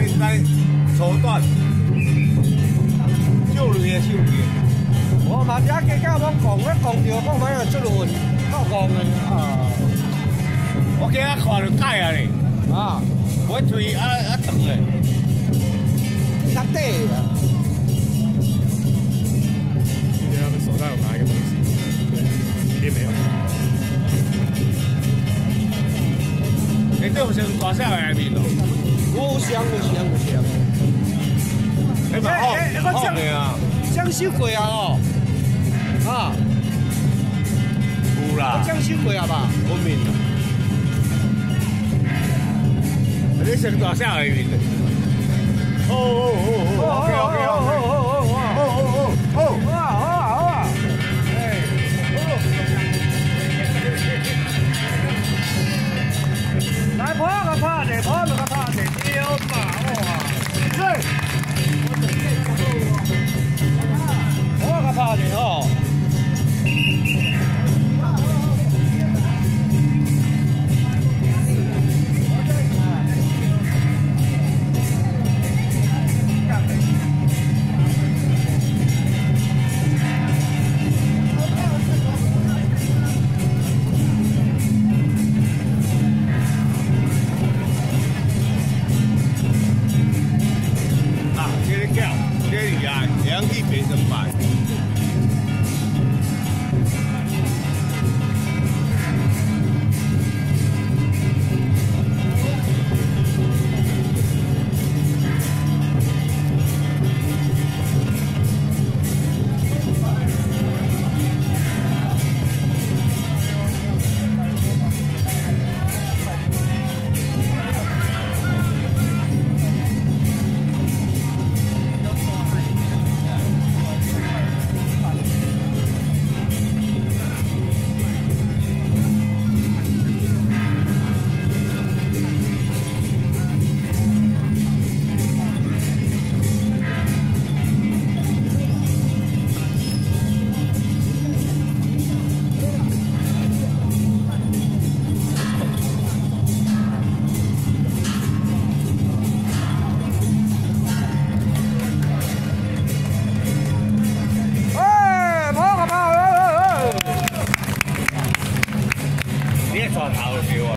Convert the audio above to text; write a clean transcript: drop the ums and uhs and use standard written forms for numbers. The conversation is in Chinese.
应该手段，救你的手机。 我嘛只加加我讲，我讲着讲买个出路，靠讲的啊。 我今仔看着改啊咧， 啊， 我嘴长咧， 他对啊。 今天他们手上有拿一个东西，对，里面没有。 你这不是大小的面咯？ 有香。 你嘛好的啊， 江收过啊哦，啊， 有啦， 江收过啊吧？ 我面啦。你成大小的面。哦，OK。